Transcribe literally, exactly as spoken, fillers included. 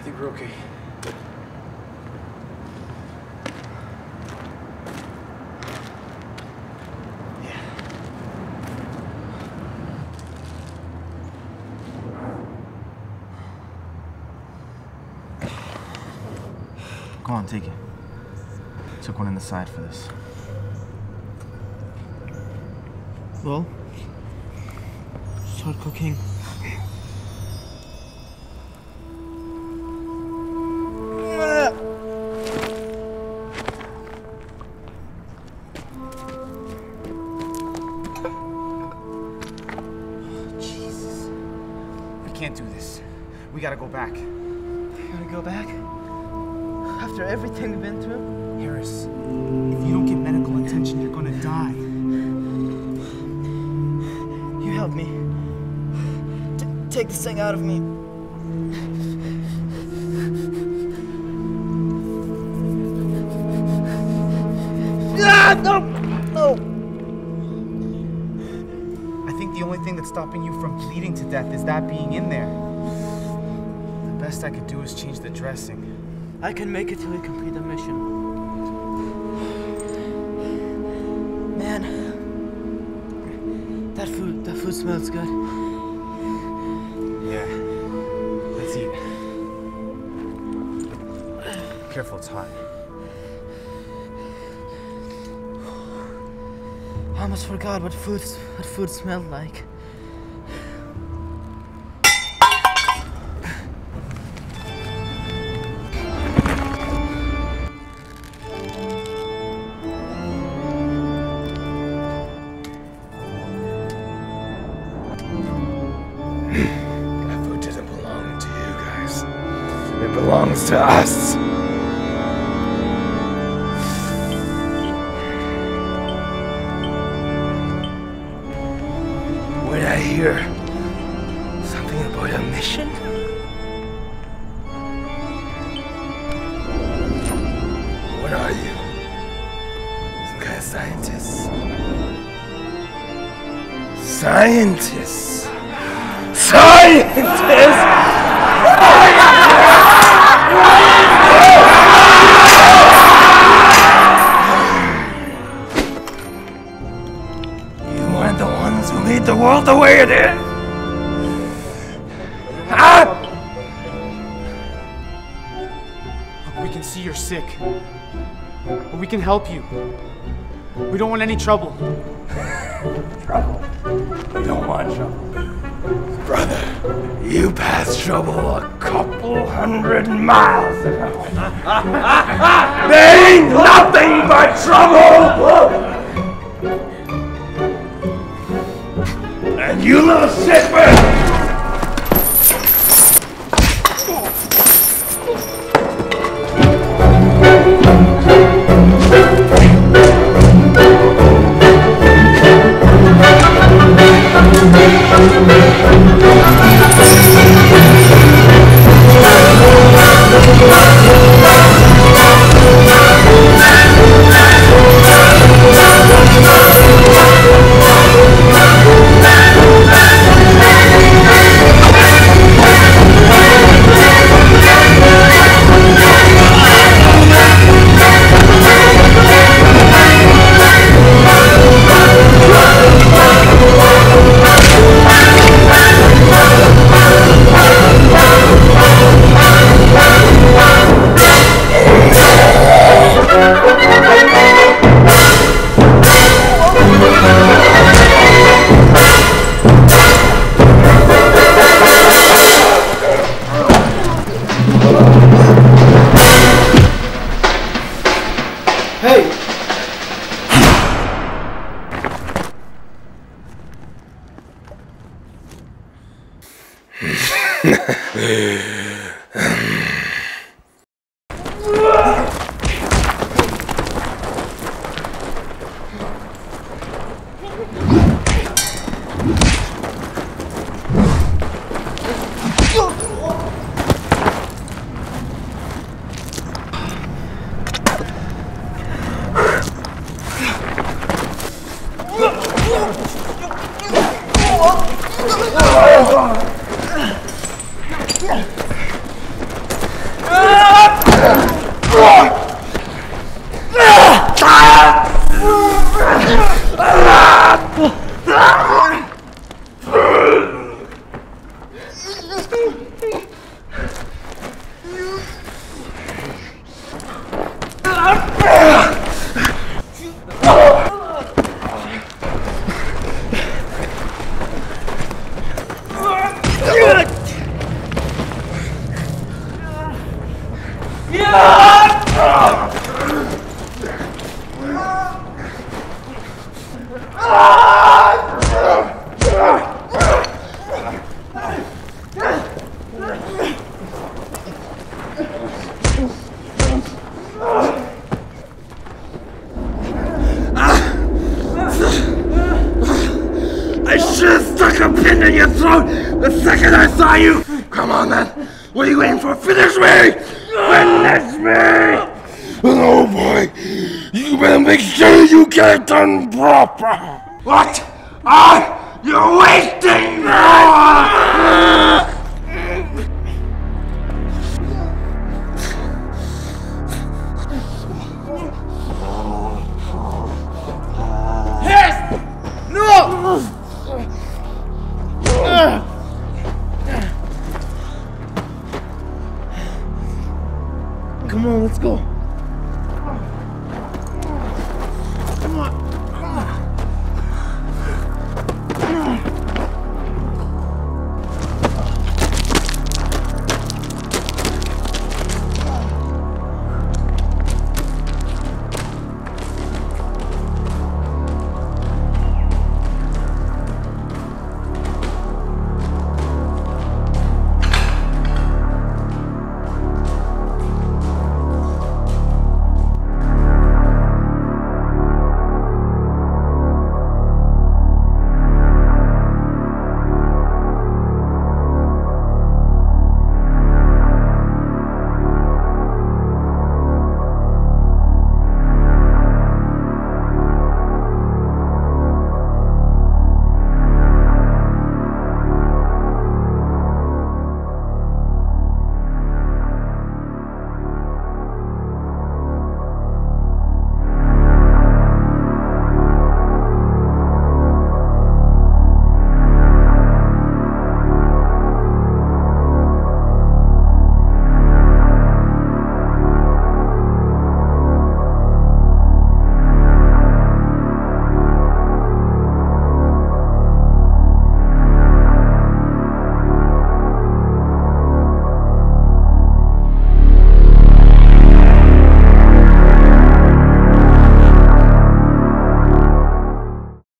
think we're okay. Yeah. Go on, take it. Took one in the side for this. Well, start cooking. Jesus. We can't do this. We gotta go back. You gotta go back? After everything we've been through? Harris, if you don't get medical attention, you're gonna die. You help me. T take this thing out of me. Ah, no! No! I think the only thing that's stopping you from bleeding to death is that being in there. The best I could do is change the dressing. I can make it till we complete the mission. Man, that food, that food smells good. Yeah, let's eat. Careful, it's hot. I almost forgot what food, what food smelled like. That food doesn't belong to you guys. It belongs to us. What did I hear? Something about a mission? What are you? Some kind of scientist? Scientists! Scientists! You weren't the ones who made the world the way it is! Ah! Look, we can see you're sick. But we can help you. We don't want any trouble. Trouble? We don't want trouble. Brother, you passed trouble a couple hundred miles ago. There ain't nothing but trouble! And you little shitbird! I should have stuck a pin in your throat the second I saw you! Come on then! What are you waiting for? Finish me! Finish me! Oh boy! You better make sure you get it done proper! What? Ah! You're wasting time! Come on, let's go.